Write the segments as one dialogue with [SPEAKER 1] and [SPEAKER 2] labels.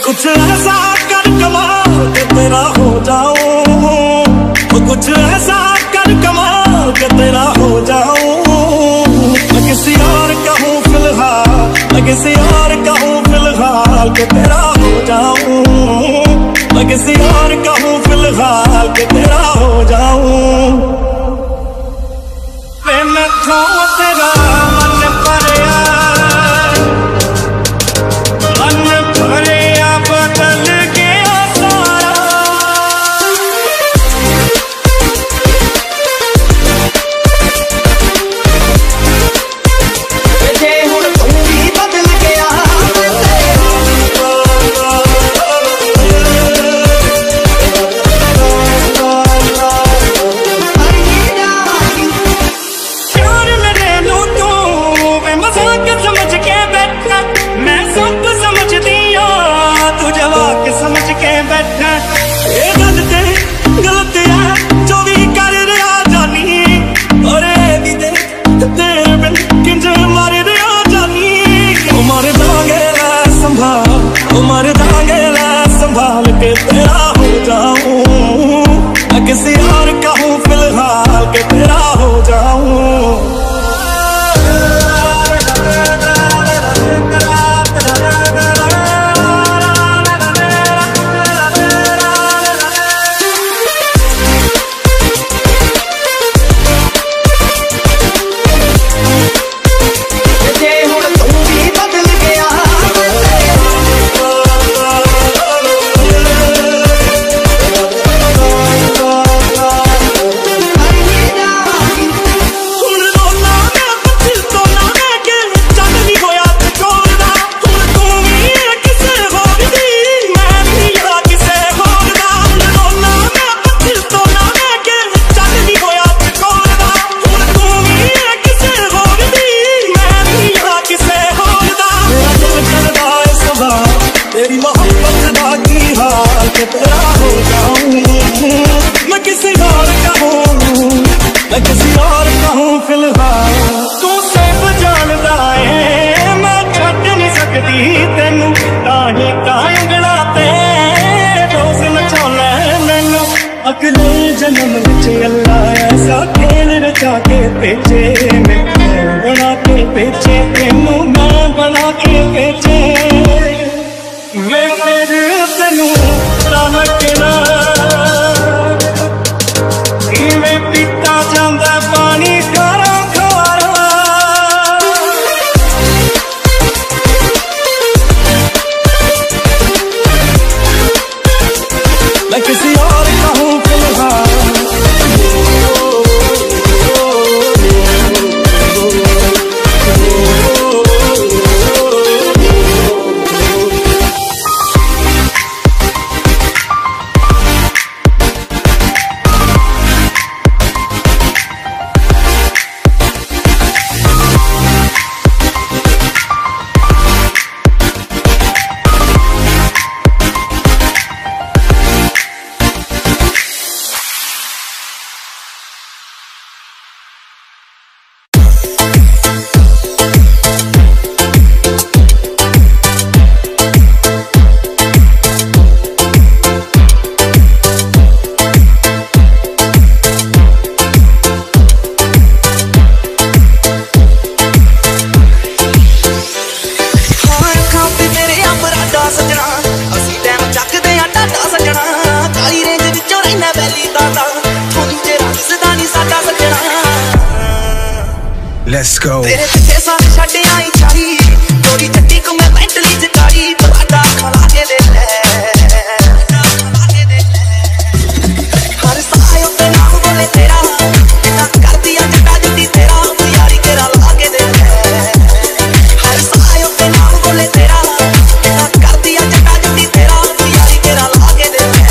[SPEAKER 1] कुछ ऐसा कर कमाल के तेरा हो जाऊं, कुछ ऐसा कर कमाल के तेरा हो जाऊं। मैं किसी और का हूँ फिलहाल, मैं किसी और का हूँ फिलहाल के तेरा हो जाऊं। मैं किसी और का हूँ फिलहाल के तेरा हो जाऊं। मैं तेरा मन पड़या, मन पड़या बदल गया सारा।
[SPEAKER 2] जे हुण तू भी बदल गया
[SPEAKER 1] प्यार मेरे नू तू मैं मजाक समझ के बैठा, मैं सब समझदी हां तू जवाक समझ के बैठा। ये गलत है जो भी कर रहा जानी, और भी दे तेरे बिन किंज मार रहा जानी। ओ मार दांगे ला संभाल, ओ मार दांगे ला संभाल के तेरा हो जाऊं। मैं किसी और का हूँ फिलहाल के तेरा हो जाऊं।
[SPEAKER 2] जे हुण तू भी बदल गया
[SPEAKER 1] ਹੁਣ ਰੋਣਾ ਮੈਂ ਬੱਚੀ ਸੋਨਾ ਮੈਂ ਕਿ ਚੱਲ ਨਹੀਂ ਹੋਇਆ ਤੇ ਕੋਲਦਾ। ਹੁਣ ਤੂੰ ਵੀ ਕਿਸੇ ਹੋਰ ਦੀ, ਮੈਂ ਵੀ ਆ ਕਿਸੇ ਹੋਰ ਦਾ। ਹੁਣ ਰੋਣਾ ਮੈਂ ਬੱਚੀ ਸੋਨਾ ਮੈਂ ਕਿ ਚੱਲ ਨਹੀਂ ਹੋਇਆ ਤੇ ਕੋਲਦਾ। ਹੁਣ ਤੂੰ ਵੀ ਕਿਸੇ ਹੋਰ ਦੀ, ਮੈਂ ਵੀ ਆ ਕਿਸੇ ਹੋਰ ਦਾ। ਮੇਰਾ ਦਿਲ ਕਰਦਾ ਏ ਸਵਾਲ तेरी मोहब्बत दा की हाल के तेरा हो जाऊं। मैं किसी और का हूँ, मैं किसी और का हूँ फिलहाल। तू सब जानदा है मैं छड्ड नहीं सकती तेनू, ताही कांगड़ा ते रोज नचाउना मैनू। अगले जन्म विच अल्लाह ऐसा खेल रचा के भेजे, मैं बना के भेजे तेनू, मैं बना के भेजे। मैं मेरे तेनू तलकना मैं पीता जांदा पानी खारा खारा। मैं किसी और का हूँ फिलहाल।
[SPEAKER 3] Let's go.
[SPEAKER 2] तेरे पीछे साथ छड्ड आई चाही, गोरी चट्टी को मैं मेंटली जगाई। बड़ा खला के दे ले, हर सायो ते नाम बोले तेरा, इतना कर दिया चट्टा जुटी तेरा, यारी तेरा ला के दे ले। हर सायो ते नाम बोले तेरा, इतना कर दिया चट्टा जुटी तेरा, यारी तेरा ला के दे ले।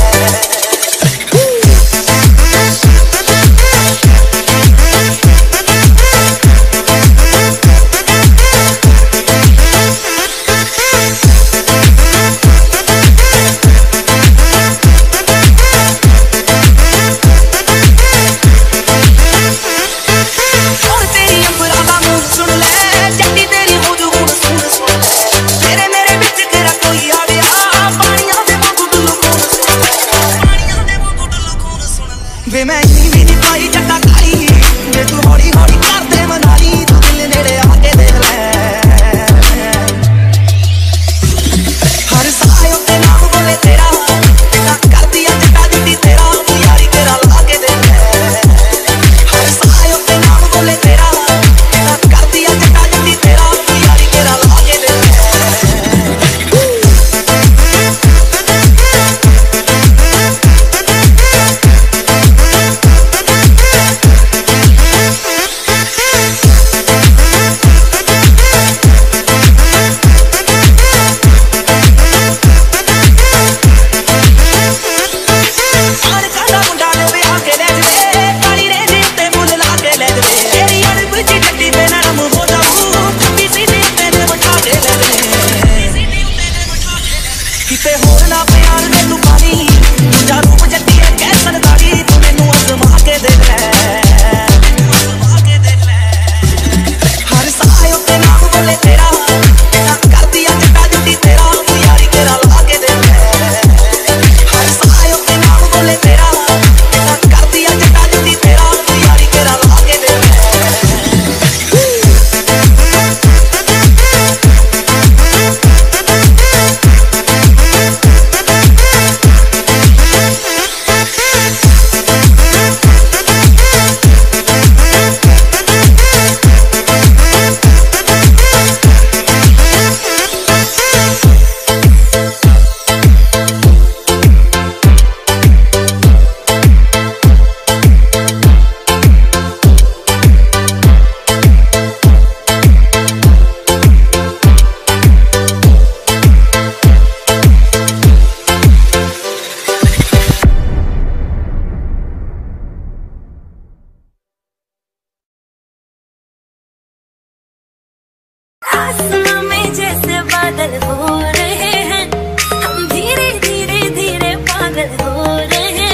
[SPEAKER 3] आसमां में जैसे बादल हो रहे हैं, हम धीरे धीरे धीरे पागल हो रहे हैं।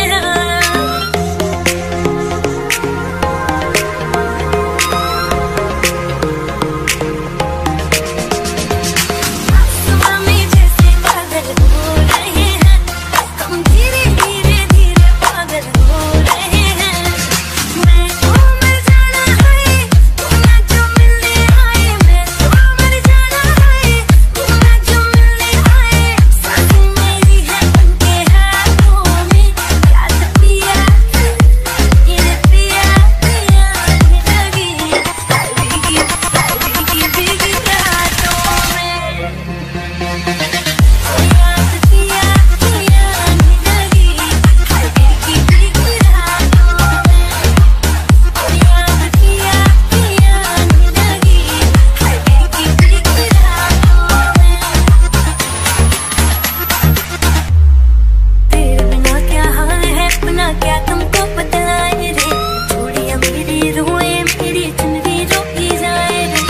[SPEAKER 3] आसमां में जैसे बादल हो रहे हैं, हम धीरे धीरे धीरे पागल हो रहे हैं। मैं तो मर जाना है, तुम ना जो मिलने आए। मैं तो मर जाना है, तुम ना जो मिलने आए। सांसें मेरी है उनके हाथों में, याद पिया ये पिया पिया लगी भीगी भीगी भीगी रातों में। याद पिया पिया लगी भीगी भीगी रातों में। याद पिया पिया लगी भीगी भीगी रातों में। तेरे बिना क्या हाल है, अपना क्या तुमको बतलाए रे। चूड़ियां मेरी रोए, मेरी चुनरी रोकी जाए रे।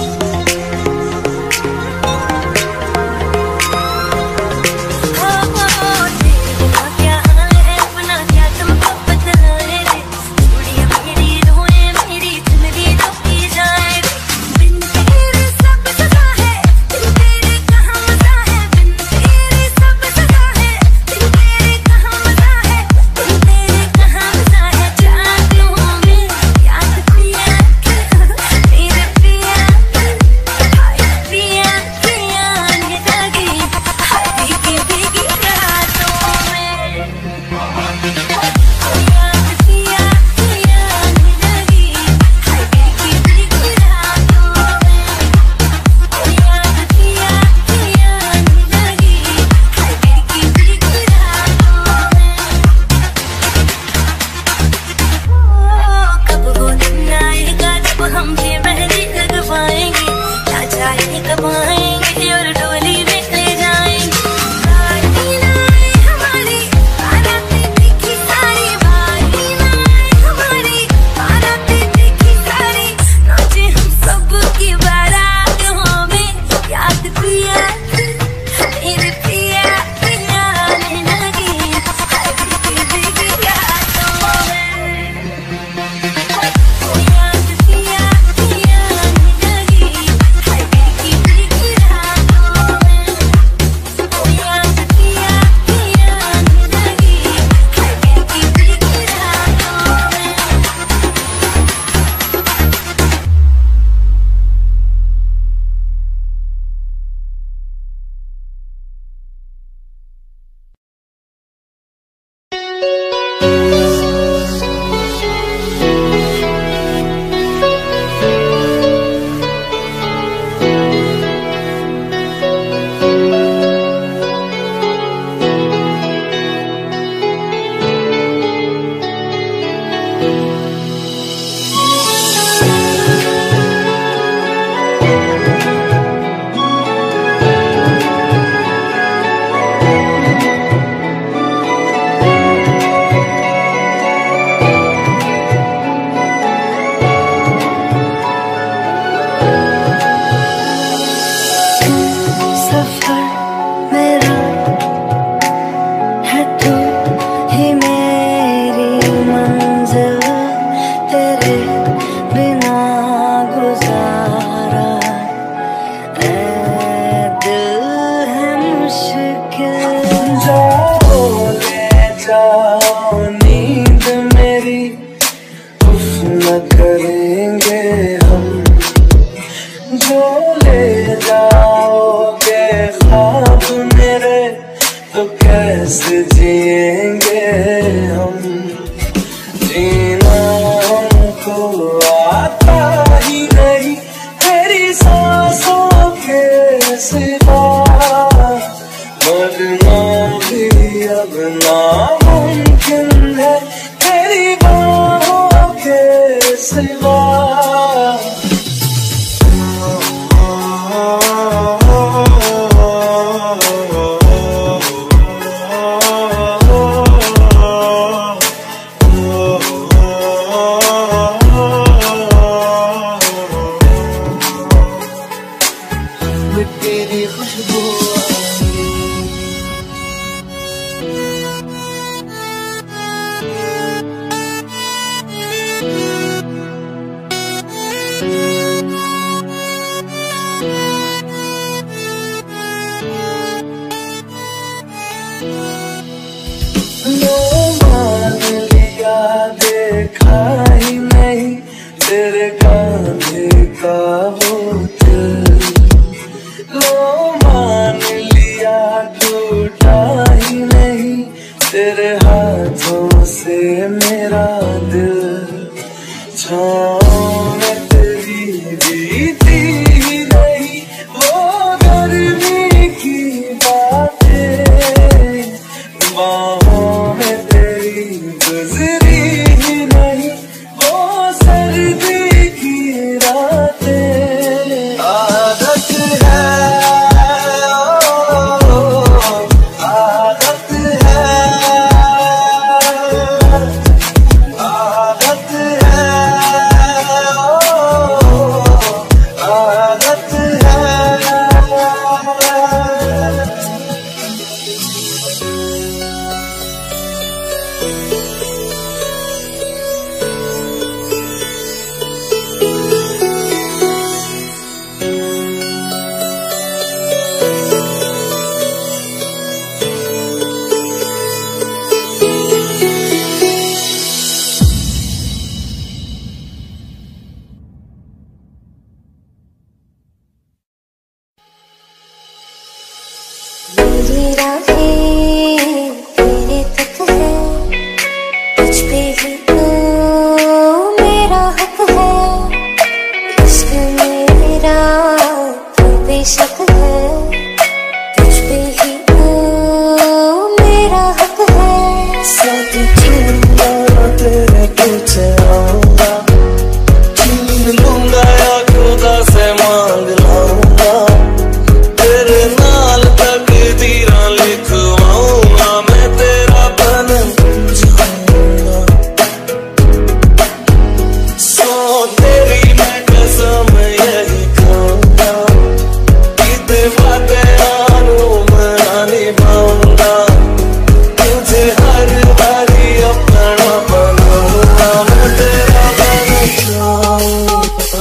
[SPEAKER 3] तेरे बिना क्या हाल है, अपना क्या तुमको बतलाए रे। चूड़ियां मेरी रोए, मेरी चुनरी रोकी जाए रे। बिन तेरे सब सजा है, बिन तेरे कहाँ मजा है। बिन तेरे सब सजा है, बिन तेरे कहाँ मजा है। बिन तेरे कहाँ मजा है। जागों में याद पिया मेरे पिया, हाय पिया पिया लगी भीगी भीगी रातों में। याद पिया पिया लगी भीगी भीगी रातों में। याद पिया पिया लगी भीगी भीगी रातों में। कब वो दिन आएगा जब हम भी मेहंदी लगवाएंगे, ना जाए कब आएंगे और डोली में ले जाएंगे। बारी ना आए हमारी बाराती देखी सारी, बारी ना आए हमारी बाराती देखी सारी। नाचे हम सब की बारातों में, याद पिया मेरे पिया पिया लगी भीगी भीगी रातों में। याद पिया पिया लगी भीगी भीगी रातों में। याद पिया पिया लगी भीगी भीगी रातों में। सफर मेरा है तू ही मेरी मंजिल, तेरे बिना गुजारा ऐ दिल है मुश्किल।
[SPEAKER 4] जाओ ले जाओ नींद मेरी, उफ न करेंगे हम। जो ले जाओगे ख्वाब मेरे, तो कैसे जिएंगे हम। जीना हमको आता ही नहीं तेरी सांसों के सिवा, मरना भी अब नामुमकिन है तेरी बाहों के सिवा। मिट्टी दी खुशबू देखा ही नहीं तेरे कांधे का वो दिल, लो मान लिया टूटा ही नहीं तेरे हाथों से मेरा दिल। छाँव में तेरी बीती ही नहीं वो गर्मी की बातें, बाहों में तेरी गुजरी ही नहीं वो सर्दी की रातें। आदत है आदत है आदत है आदत है।
[SPEAKER 3] मेरी राहें तेरे तक है, तुझ पे ही तो मेरा हक है, इश्क मेरा तो बेशक है, तुझ पे ही तो मेरा हक है।
[SPEAKER 4] साथ छूंगा तेरे पीछे आऊंगा, छीन लूंगा या खुदा से मांग लाऊंगा, तेरे नाल तकदीरां लिखवाऊंगा, मैं तेरा बन जाऊंगा। सो तेरी मैं कसम यही खाऊंगा, इतने वादे आनू मैं निभाऊंगा, तुझे हर बारी अपना बनाऊंगा, मैं तेरा बन जाऊंगा।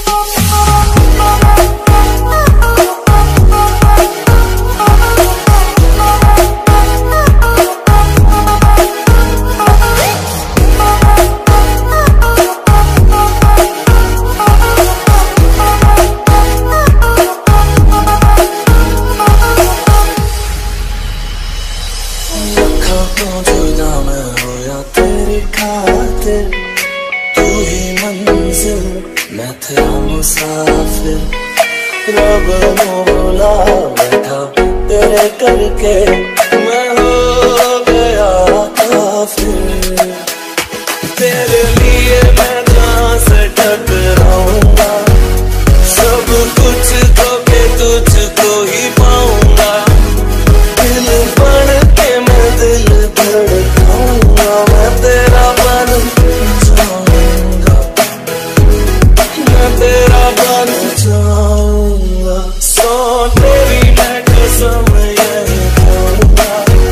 [SPEAKER 4] लखों जुदा मैं होया तेरी खातिर, तू ही मंजिल मैं तेरा मुसाफिर, रब मौला बैठा तेरे करके मैं हो गया काफिर, तेरे लिए मैं जहाँ से टकराऊंगा, सब कुछ तो के तुझको ही पाऊंगा, दिल बन के मैं दिल धड़काऊंगा, मैं तेरा बन जाऊंगा, मैं तेरा बन जाऊंगा। सो तेरी मैं कसम यही खाऊंगा,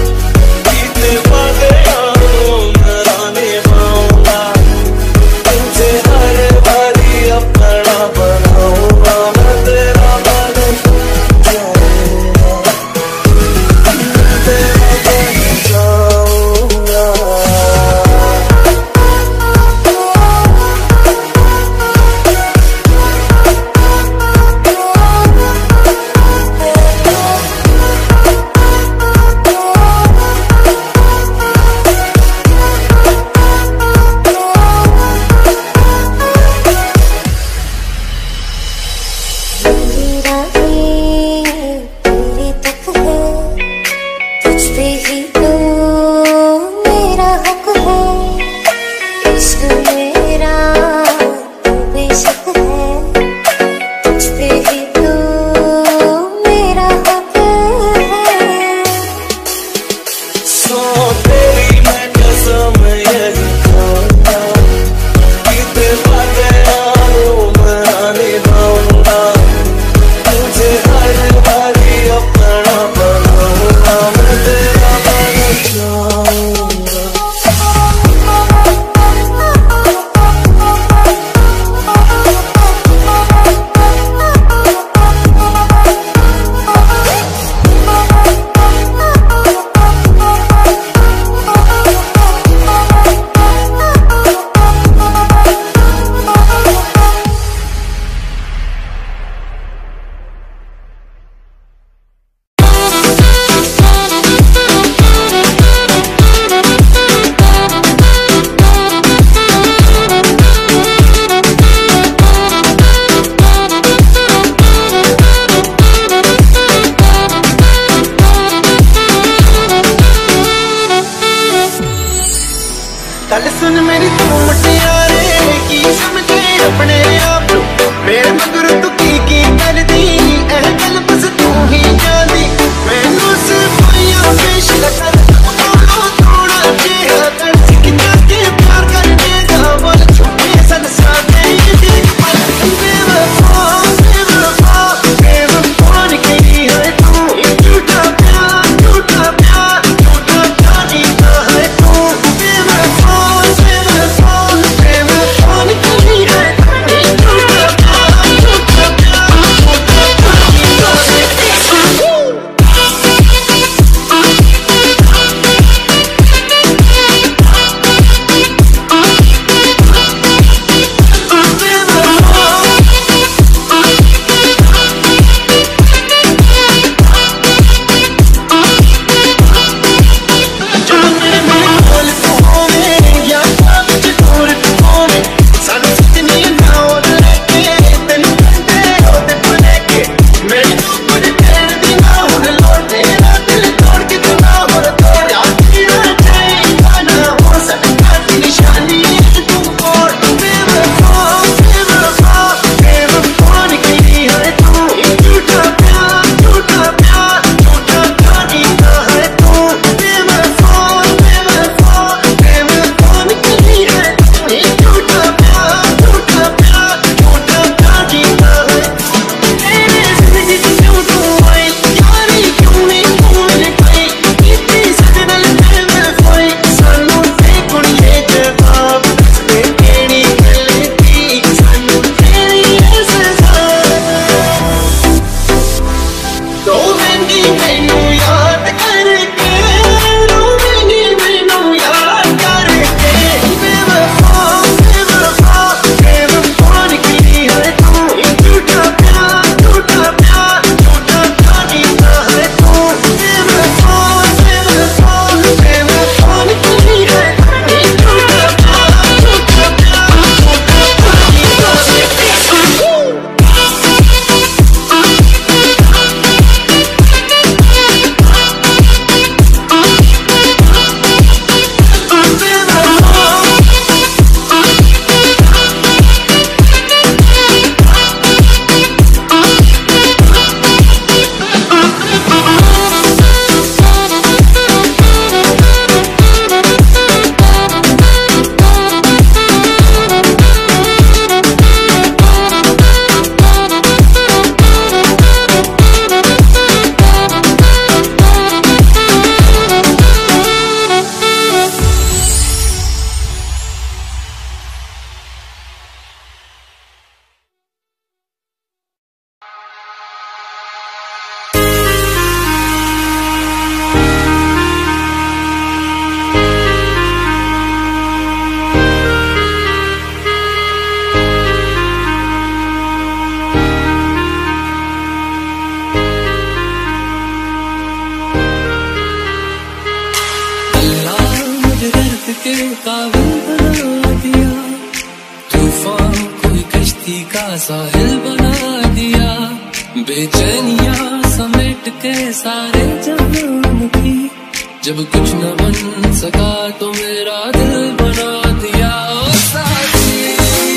[SPEAKER 4] काबिल बना दिया, तूफान कोई कश्ती का साहिल बना दिया, बेचैनियां समेट के सारे जहान की, जब कुछ न बन सका तो मेरा दिल बना दिया। ओ साथी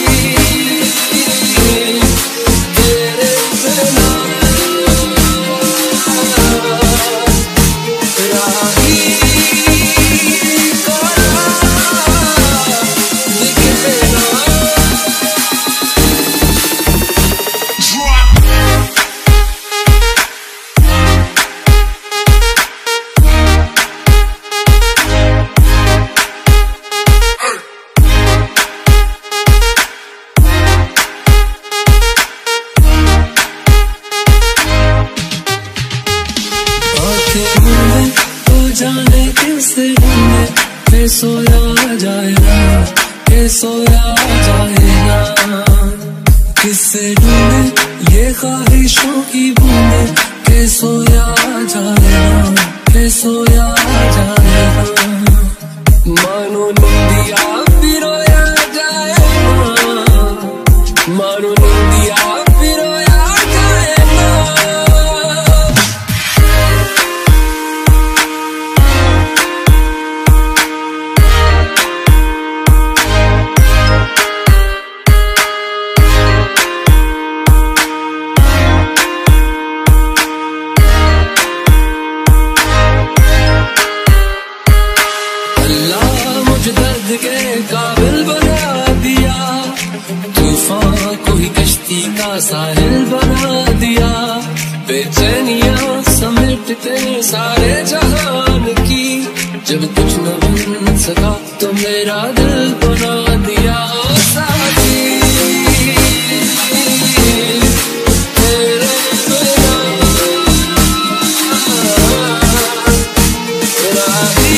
[SPEAKER 4] तेरे बिना राही जाने किससे ढूंढे के सोया जाएगा, के सोया जाएगा, किससे ढूंढे ये ख्वाहिशों की बूंदे के सोया जाएगा, के सोया जाएगा, मानो निंदिया फिर रोया जाएगा, मानो निंदिया फिर रोया जाएगा। दर्द के काबिल बना दिया, तूफान कोई कश्ती का साहिल बना दिया, बेचैनियां समेट के सारे जहान की, जब कुछ न बन सका तो मेरा दिल बना दिया। ओ साथी तेरे बिना राही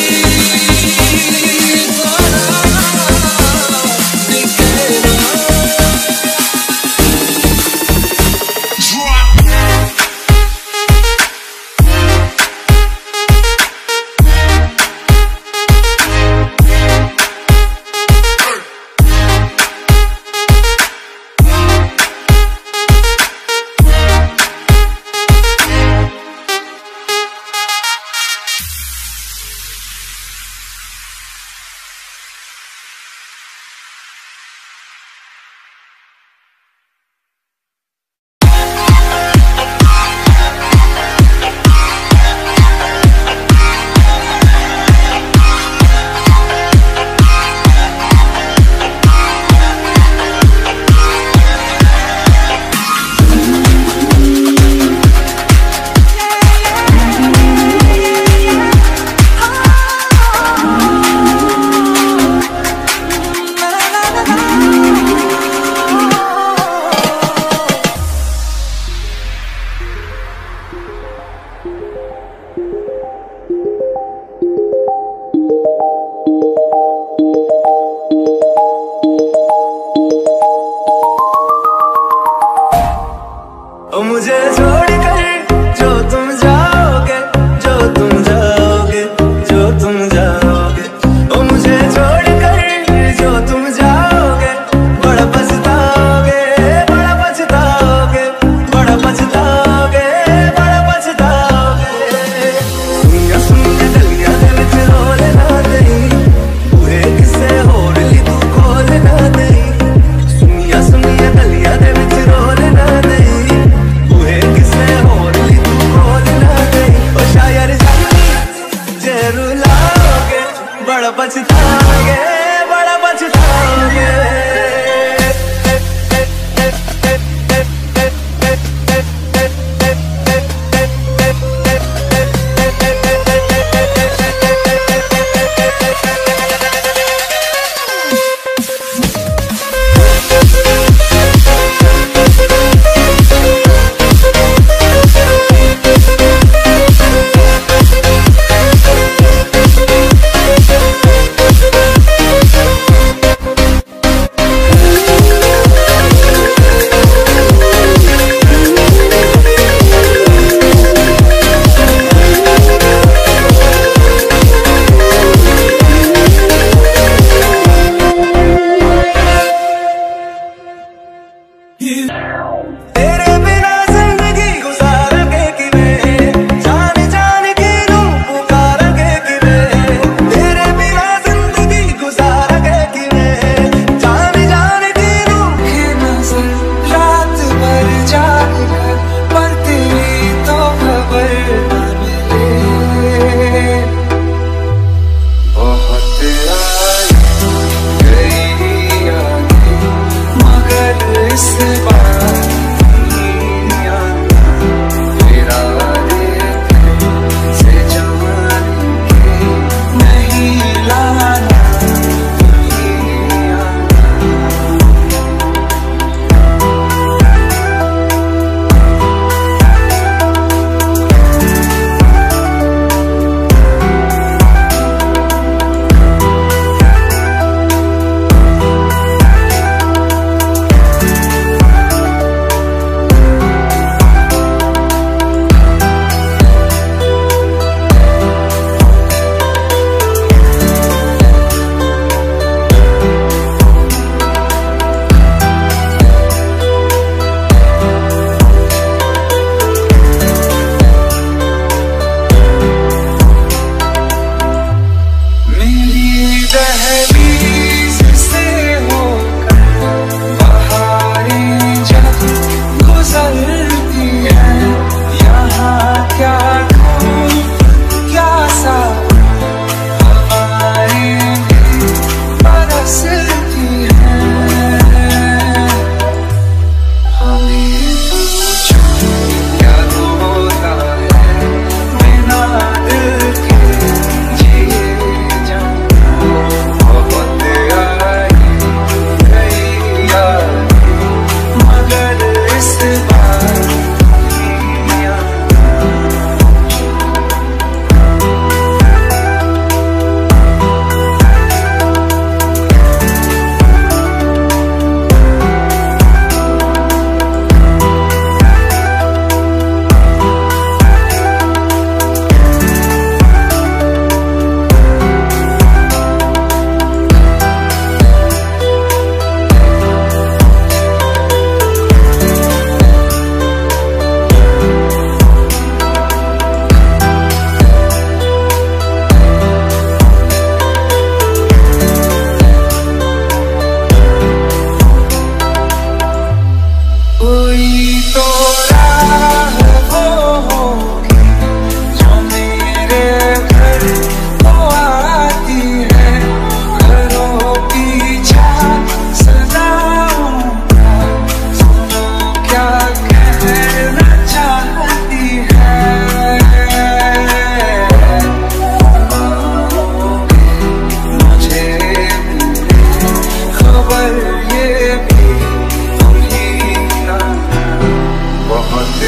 [SPEAKER 4] मुझे छोड़कर जो तुम जाओगे, जो तुम जाओगे, जो तुम जाओगे, ओ मुझे छोड़कर जो तुम जाओगे, बड़ा पछताओगे, बड़ा पछताओगे, बड़ा पछताओगे, बड़ा पछताओगे। सुनिया सुनिया गलियां दे विच रोल ना देई, बुरे किस्से होर ली तू खोल ना देई, सुनिया सुनिया गलियां दे विच रोल ना देई, बुरे किस्से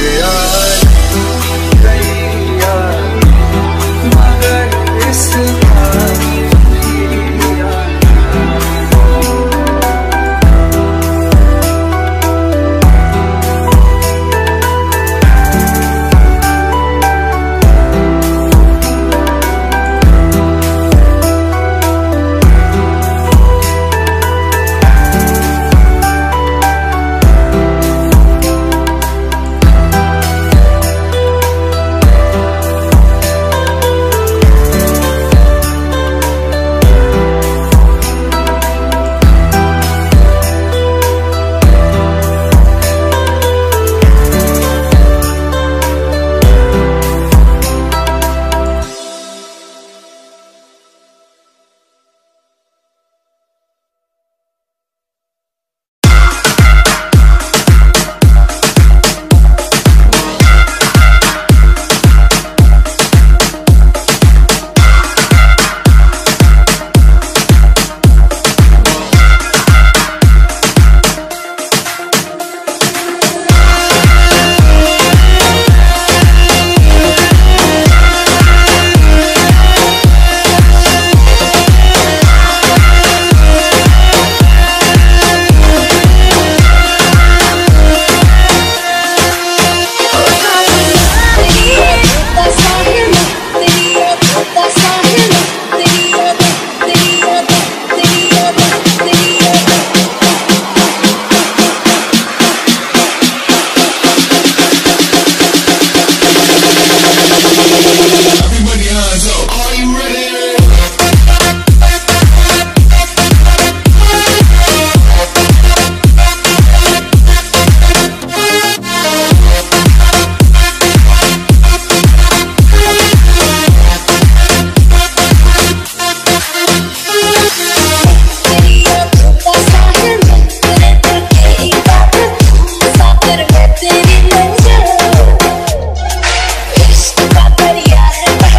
[SPEAKER 3] तेरी नजर इश्क का दरिया है।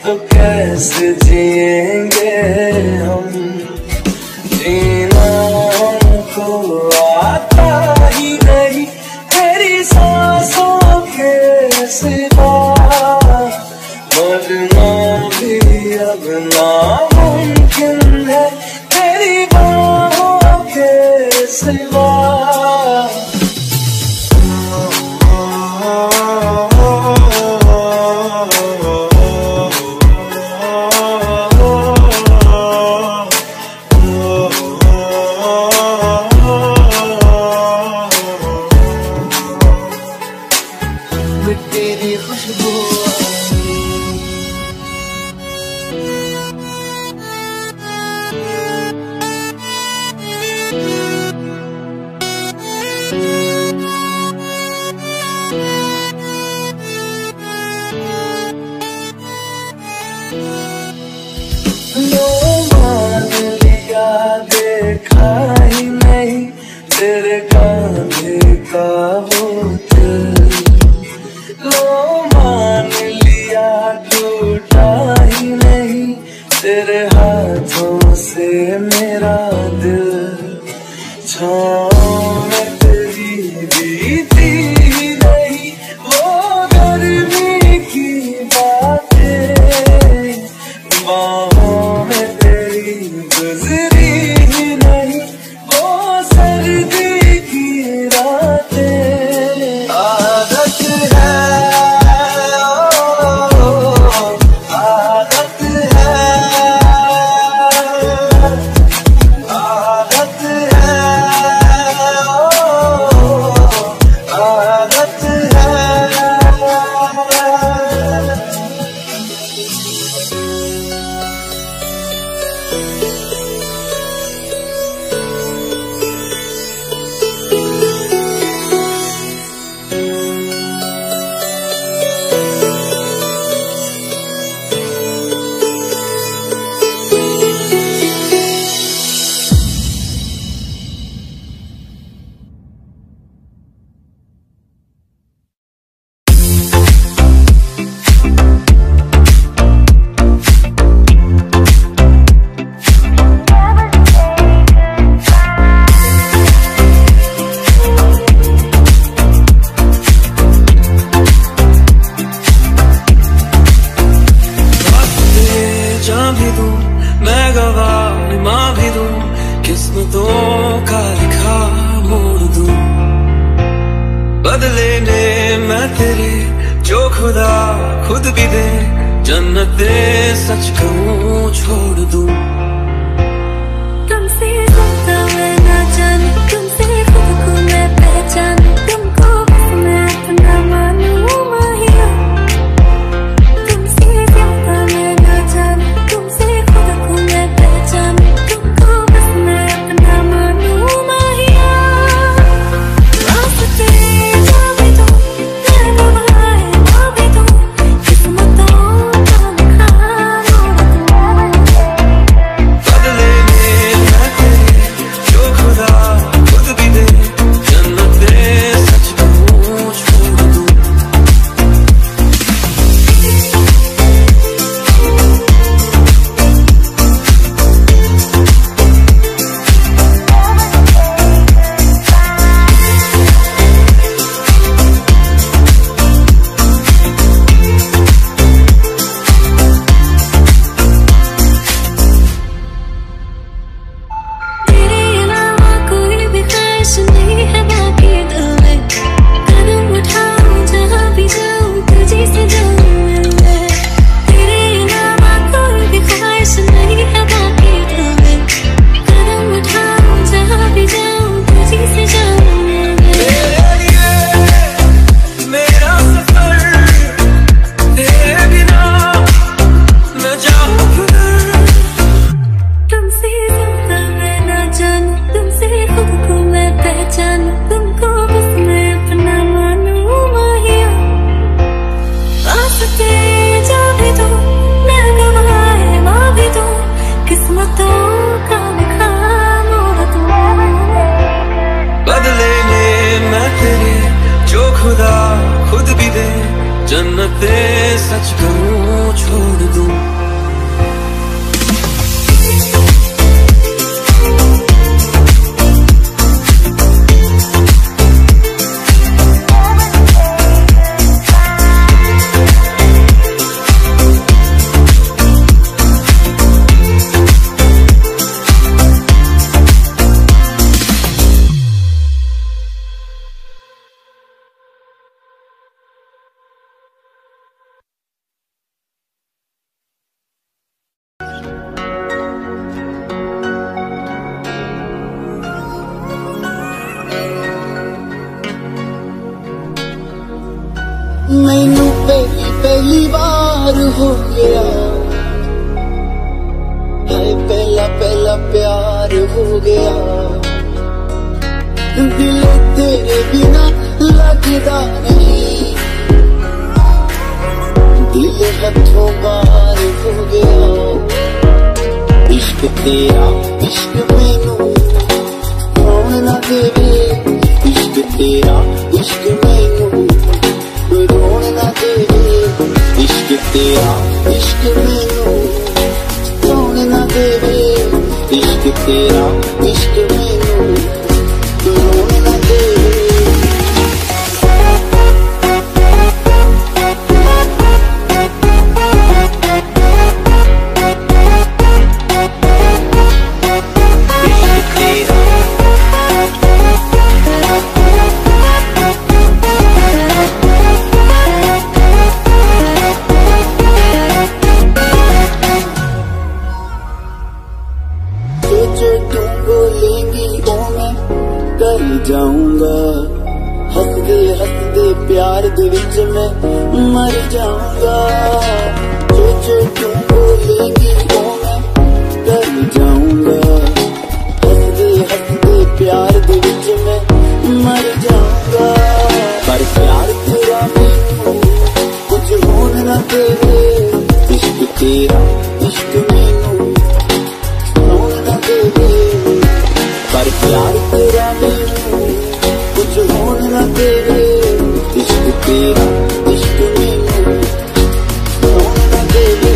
[SPEAKER 4] तो कैसे जिएंगे हम, जीना हमको आता ही नहीं तेरी सांसों के सिवा, मरना भी अब नामुमकिन है तेरी बाहों के सिवा। तेरी खुशबू लो मान लिया देखा ही नहीं तेरे कांधे का वो दिल, लो मान लिया टूटा ही नहीं तेरे हाथों से मेरा दिल, छाँव में तेरी बीती नहीं वो गर्मी की बातें, बाहों में तेरी गुजरी ही नहीं वो सर्दी की रातें। आदत है आदत है आदत है आदत है। मैं गवाह माँ भी दूं, किस्मतों का लिखा मोड़ दूं, बदले ने मैं तेरे जो खुदा खुद भी दे, जन्नते सच कहूँ छोड़ दूं।
[SPEAKER 3] तुमसे ज्यादा मैं ना जानूं, तुमसे खुद को मैं पहचानूं, तुमको बस मैं अपना मानूं माहिया। तुमसे ज्यादा मैं ना जानूं, तुमसे खुद को मैं पहचानूं, तुमको बस मैं अपना मानूं माहिया। रास्ते जा भी दो, मैं गवाह माँ भी दूं, किस्मतों का लिखा मोड़ दूं।
[SPEAKER 4] बदले में मैं तेरे जो खुदा खुद भी दे, जन्नते सच कहूँ छोड़ दूं।
[SPEAKER 5] मैनू पहली बार हो गया है, पहला प्यार हो गया। दिल तेरे बिना लगदा नहीं, दिल हथों बार हो गया। इश्क तेरा इश्क मैनू होने ना देवे, इश्क तेरा इश्क मैनू रोने ना देवे, इश्क तेरा इश्क मैनू रोने ना देवे, इश्क तेरा इश्क मैनू रोने ना देवे। जाऊंगा हंसदे हंसदे प्यार दे विच मैं मर जाऊंगा। जो तू बोलेगी वो मैं कर जाऊंगा, हंसदे हंसदे प्यार दे विच मैं मर जाऊंगा। पर प्यार तेरा मैनू कुछ होने ना देवे, इश्क तेरा इश्क मैनू होने ना देवे। पर प्यार तेरा मैनू कुछ होने ना देवे, इश्क तेरा इश्क मैनू होने ना देवे।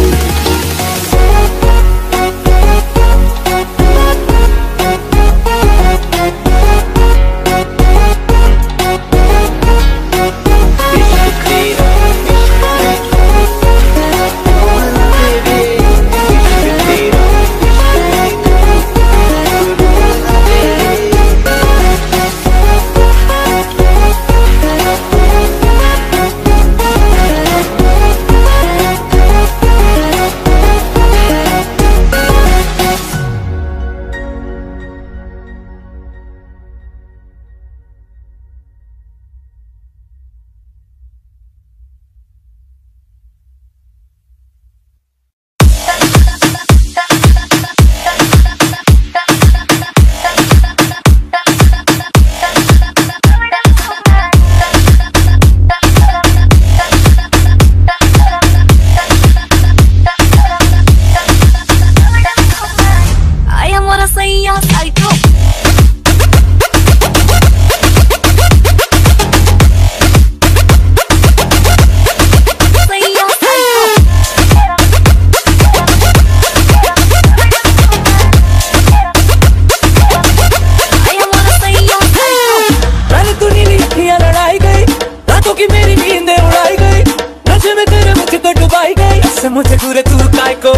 [SPEAKER 4] मुझे दूर तू काय को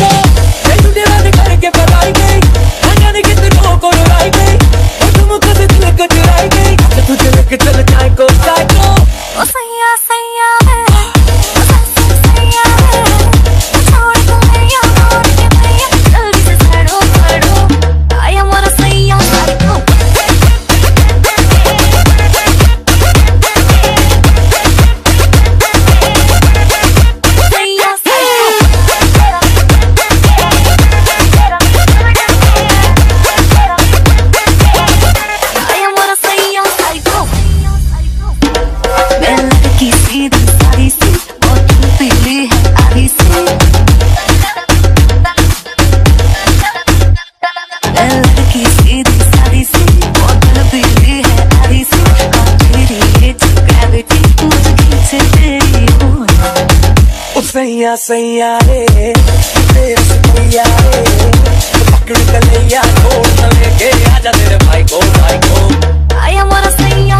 [SPEAKER 4] तुझे वादे करके पलाई गई, जाने कितनों को रुलाई गई, और तुम खुद दिल को चुराई गई। तुझे लेके चल काय को
[SPEAKER 3] ओ सैया सैया है, ओ सैया है, छोड़ दो मैया मोड़ के भैया, जल्दी से छड़ो आया मोरा सैया साइको। सैया साइको
[SPEAKER 1] सैया सैया रे तेरे सैया रे पकड़ कलैया छोड़ न लेके आजा तेरे भाई को आया मोरा सैया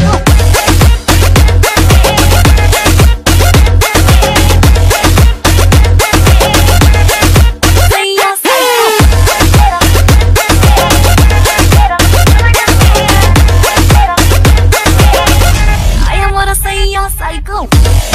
[SPEAKER 1] psycho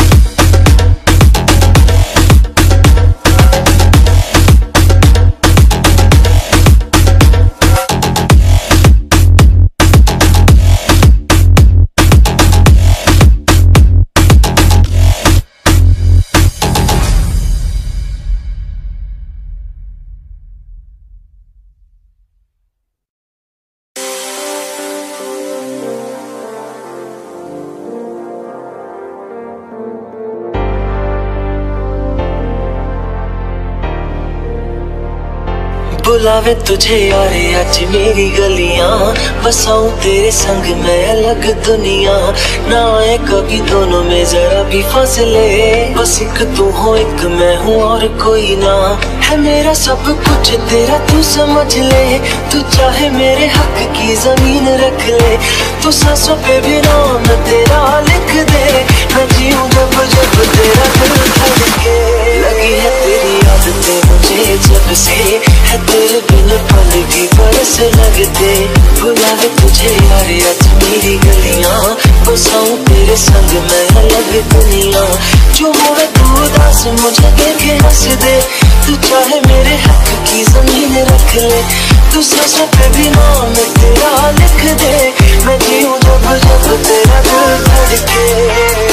[SPEAKER 2] बुलावे तुझे यारे आज मेरी गलियां बसाऊं तेरे संग मैं अलग दुनिया ना आए कभी दोनों में जरा भी फासले बस एक तू हो एक मैं हूँ और कोई ना है मेरा सब कुछ तेरा तू समझ ले तू चाहे मेरे हक की जमीन रख ले तू सांसों पे भी नाम तेरा लिख दे मैं जीऊं जब जब तेरा दिल धड़के लगी है तेरी आदतें मुझे जब से है तेरे बिन पल भी बरस लगते बुलावे तुझे यारे आज मेरी गलियां बसाऊं तेरे संग मैं अलग दुनिया जो होवे तू उदास मुझे देखे हंस दे तू चाहे मेरे हक की जमीन रख ले तू सांसों पे भी नाम तेरा लिख दे मैं जीऊं जब जब तेरा दिल धड़के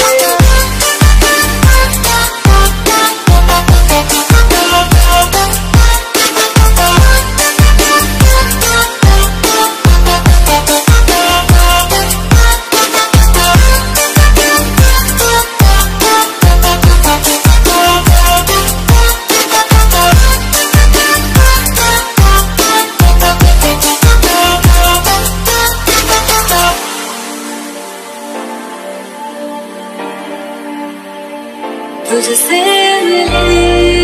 [SPEAKER 3] तुझसे मिले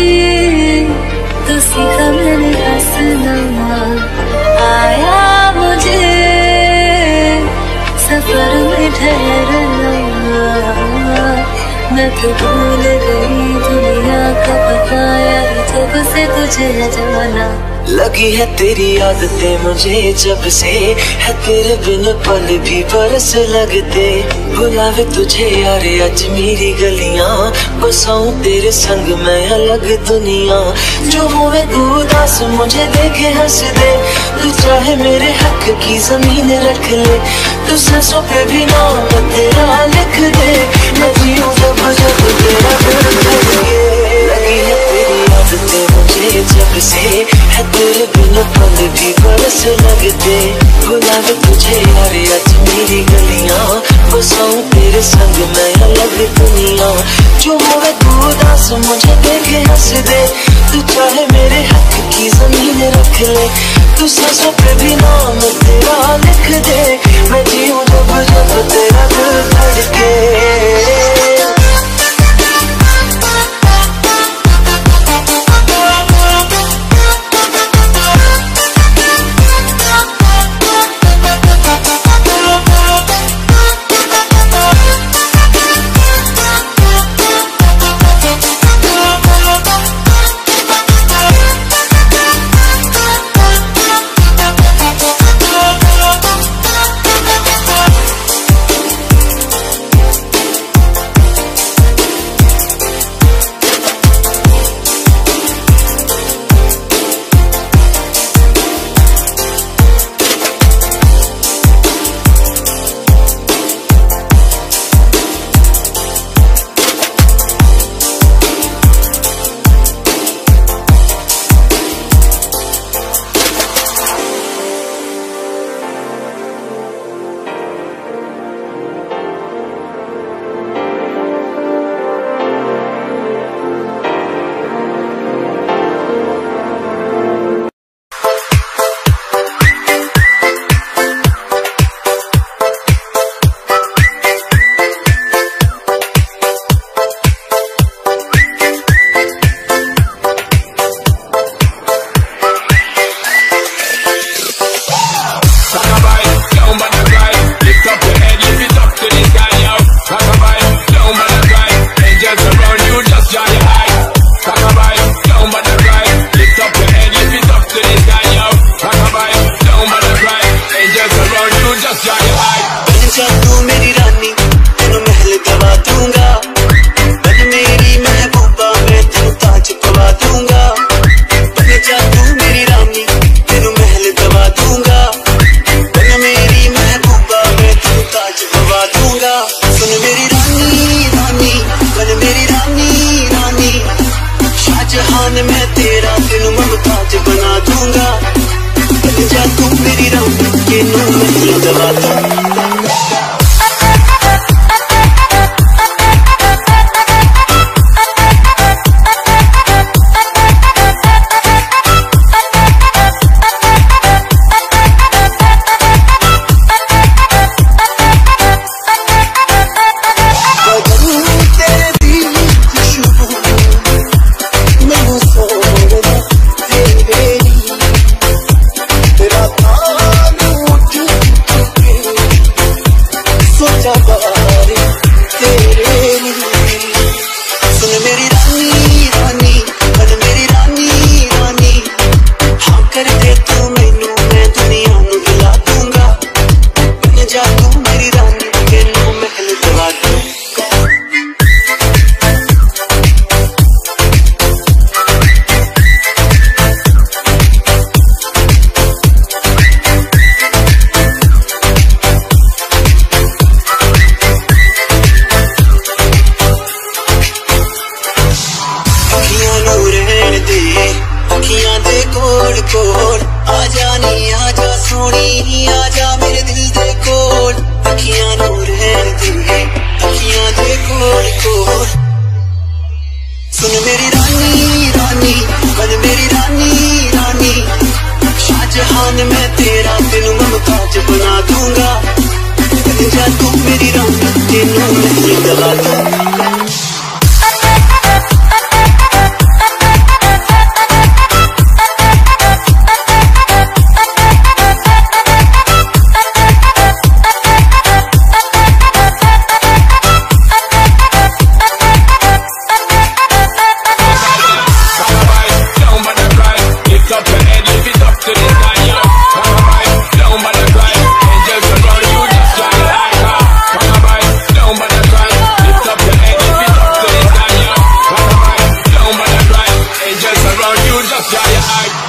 [SPEAKER 3] तो सीखा मैंने हंसना आया मुझे सफर में ठहरना मैं तो भूल गई दुनिया का बताया जब से तुझे न जाना
[SPEAKER 2] लगी है तेरी आदतें मुझे जब से है तेरे बिन पल भी बरस लगते बुलावे तुझे यारे आज मेरी गलियां बसाऊं तेरे संग मैं अलग दुनिया जो होवे तू उदास मुझे देखे हंस दे तू चाहे मेरे हक की जमीन रख ले तू सांसों पे भी नाम तेरा लिख दे मैं जीऊं जब जब तेरा दिल धड़के लगी है तेरी आदतें मुझे जब से है तेरे बिन पल भी बरस लगते बुलावे तुझे यारे आज मेरी गलियां बसाऊं तेरे संग मैं अलग दुनिया जो होवे तू उदास मुझे देखे हंस दे तू चाहे मेरे हक की जमीन रख ले तू सांसों पे भी नाम तेरा लिख दे मैं जीऊं जब जब तेरा दिल धड़के मेरी रानी रानी बन मेरी रानी रानी हाँ कर दे तू मैनू मैं दुनिया नू हिला दूंगा बन जा तू मेरी रानी तेनू महल दवा दूंगा अखियां दे कोल कोल आजा नी आजा सोनी आजा मेरे दिल दे कोल अखियां नू रहन दे अखियां दे कोल कोल सुन मेरी रानी रानी बन मेरी रानी रानी शाहजहान मैं तेरा तेनू मुमताज बना दूंगा बन जा तू मेरी रानी तेनू मैं दवा दूंगा
[SPEAKER 6] Just dry your eye.